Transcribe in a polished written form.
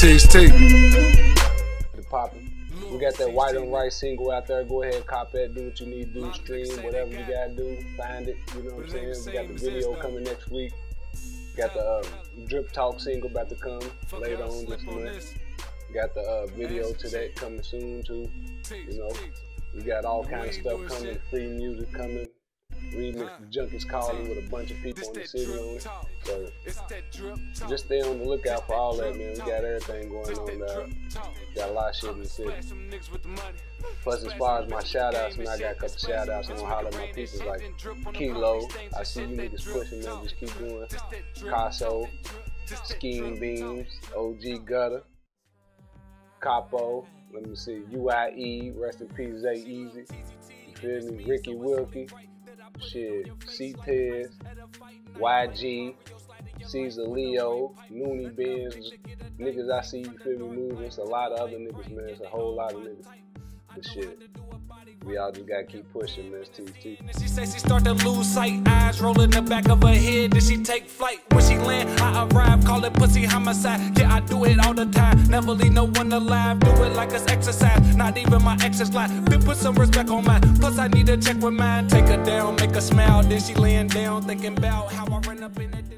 We got that White on Right single out there. Go ahead, cop that, do what you need to do, stream, whatever you gotta do, find it, you know what I'm saying? We got the video coming next week. Got the Drip Talk single about to come later on this month. Got the video to that coming soon too, you know. We got all kind of stuff coming, free music coming. Remix Junkies Calling with a bunch of people in the city on it. So just stay on the lookout for all that, man. We got everything going on there. Got a lot of shit in the city. Plus, as far as my shout outs, man, I got a couple shout outs. I'm gonna holler at my people like Kilo. I see you niggas pushing, man. Just keep doing. Casso, Scheme Beams, OG Gutter, Capo. Let me see. UIE, rest in peace, Zay Easy. You feel me? Ricky Wilkie. Shit, C-Tez, YG, Caesar Leo, Noonie Benz, niggas I see, you feel me, moving. It's a lot of other niggas, man. It's a whole lot of niggas. But shit, we all just gotta keep pushing, man. It's TT. She says she start to lose sight, eyes rolling the back of her head. Then she take flight. When she land, I arrive, call it pussy homicide. Yeah, I do it all the time. Never leave no one alive. Do it like it's exercise. Not even my ex's life. Been put some respect on mine. Plus I need to check with mine. Take her down, make her smile. Then she laying down, thinking about how I run up in the